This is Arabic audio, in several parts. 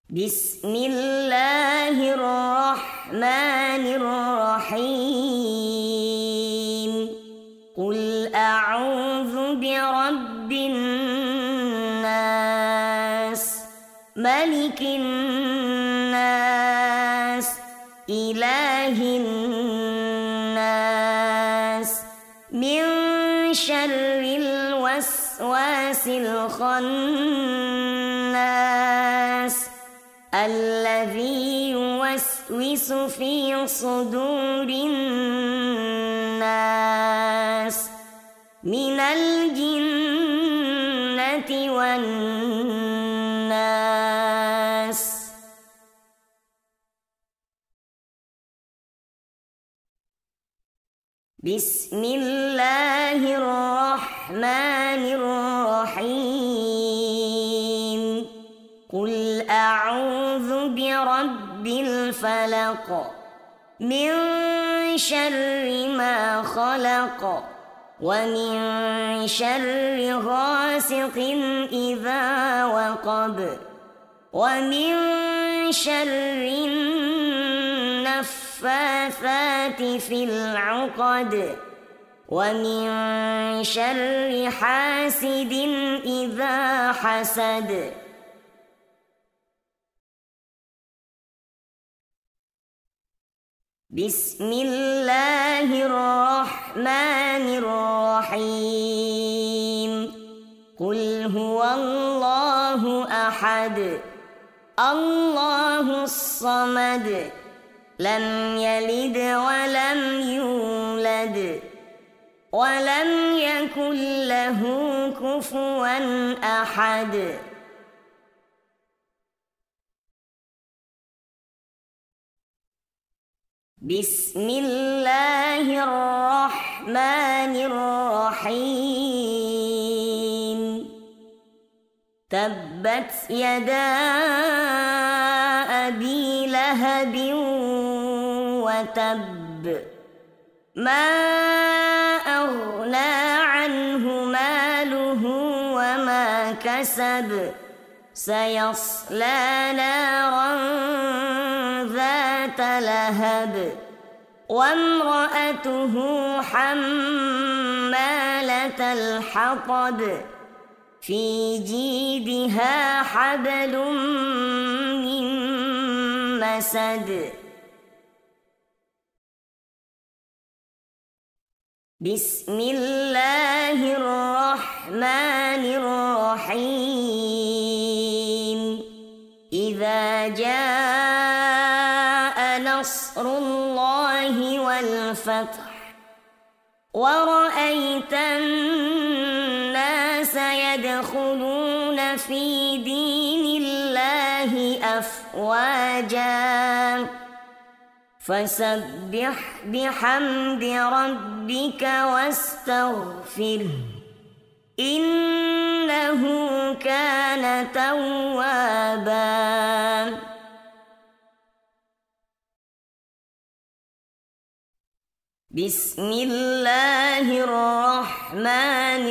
بسم الله الرحمن الرحيم قل أعوذ برب الناس ملك الناس إله الناس من شر الوسواس الخناس الذي يوسوس في صدور الناس من الجنة والناس. بسم الله الرحمن الرحيم قل أعوذ برب الفلق من شر ما خلق ومن شر غاسق إذا وقب ومن شر النفاثات في العقد ومن شر حاسد إذا حسد. بسم الله الرحمن الرحيم قل هو الله أحد الله الصمد لم يلد ولم يولد ولم يكن له كفوا أحد. بسم الله الرحمن الرحيم تبت يدا أبي لهب وتب ما أغنى عنه ماله وما كسب سيصلى نارا ذات لهب وامرأته حمالة الحطب في جيدها حبل من مسد. بسم الله الرحمن الرحيم إذا جاء نصر الله والفتح ورأيت الناس يدخلون في دين الله أفواجا فسبح بحمد ربك واستغفره إنه كان توابا. بسم الله الرحمن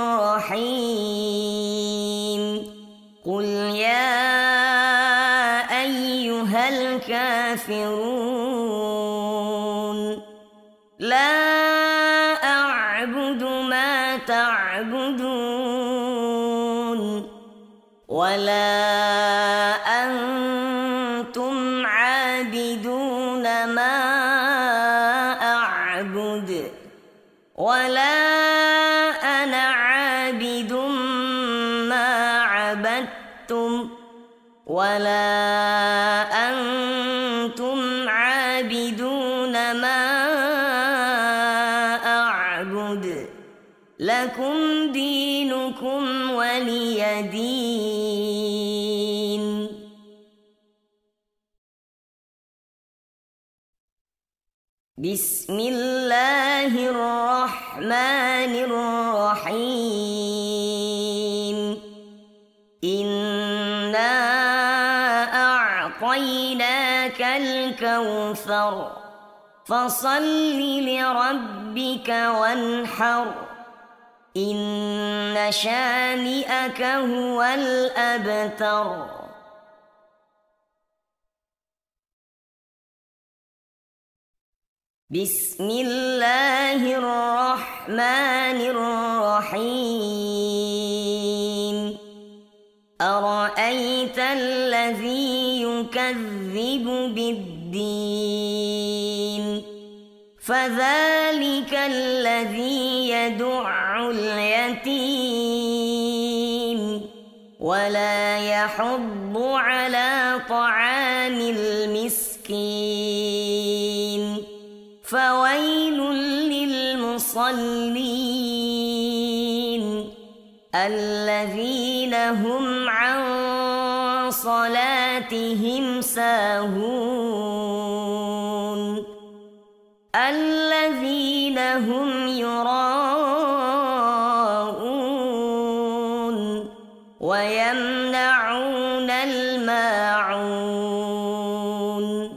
الرحيم قل يا أيها الكافرون لا أعبد ما تعبدون ولا أنتم عابدون ما أعبد ولا أنا عابد ما عبدتم ولا أنتم عابدون ما أعبد لكم دينكم ولي دين. بسم الله الرحمن الرحيم إنا أعطيناك الكوثر فصل لربك وانحر إن شانئك هو الأبتر. بسم الله الرحمن الرحيم أرأيت الذي يكذب بالدين فذلك الذي يدع اليتيم ولا يحض على طعام المسكين فويل للمصلين الذين هم عن صلاتهم ساهون الذين هم يراءون ويمنعون الماعون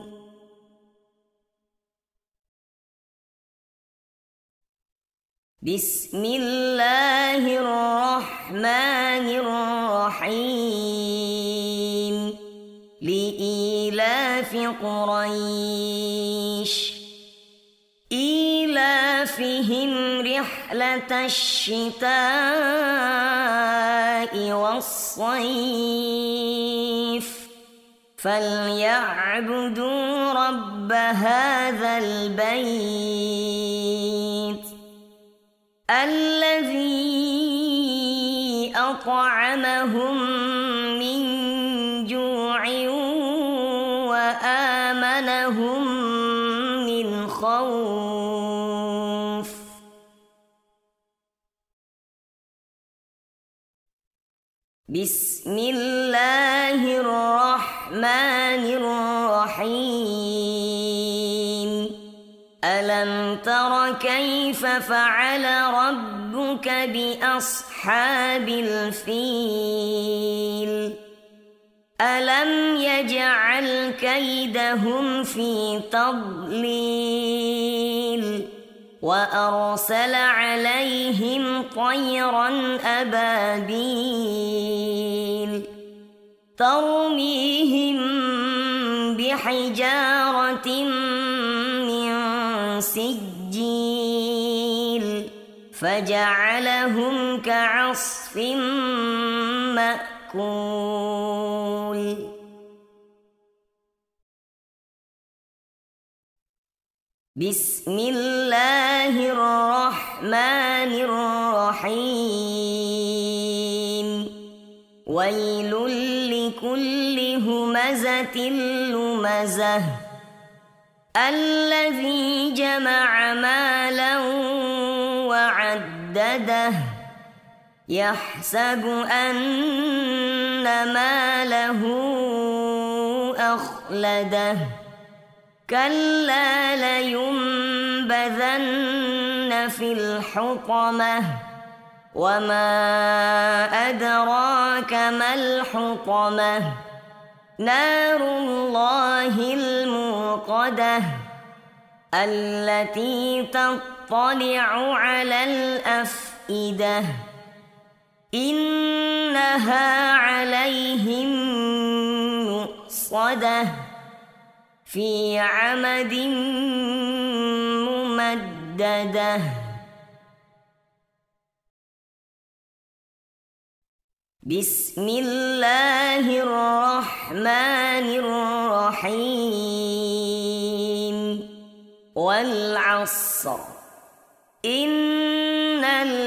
بسم الله الرحمن الرحيم لإيلاف قريش إيلافهم رحلة الشتاء والصيف فليعبدوا رب هذا البيت الذي أطعمهم من جوع وآمنهم من خوف بسم الله الرحمن الرحيم ألم تر كيف فعل ربك بأصحاب الفيل ألم يجعل كيدهم في تضليل وأرسل عليهم طيرا أبابيل ترميهم بحجارة من سجيل فجعلهم كعصف مأكول بسم الله الرحمن الرحيم ويل لكل همزة لمزة الذي جمع مالا وعدده يحسب أن ماله أخلده كلا لينبذن في الحطمة وما أدراك ما الحطمة نار الله الموقدة التي تطلع على الأفئدة إنها عليهم مؤصدة في عمد ممددة بسم الله الرحمن الرحيم والعصر إن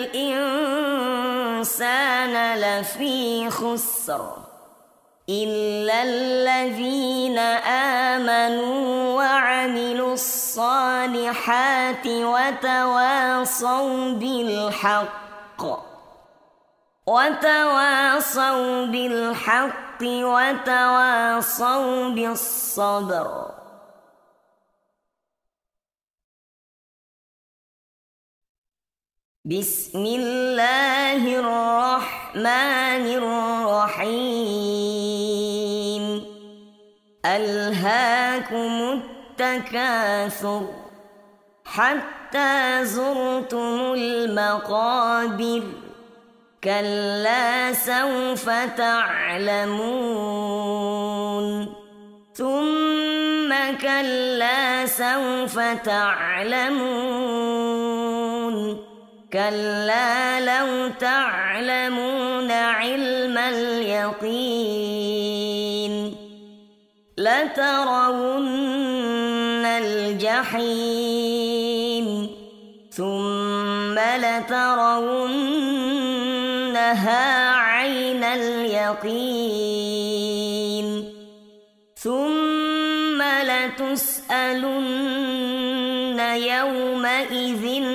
الإنسان لفي خسر إلا الذين آمنوا وعملوا الصالحات وتواصوا بالحق وتواصوا بالصبر بسم الله الرحمن الرحيم ألهاكم التكاثر حتى زرتم المقابر كلا سوف تعلمون ثم كلا سوف تعلمون كلا لو تعلمون علم اليقين لترون الجحيم ثم لترونها عين اليقين ثم لتسألن يومئذ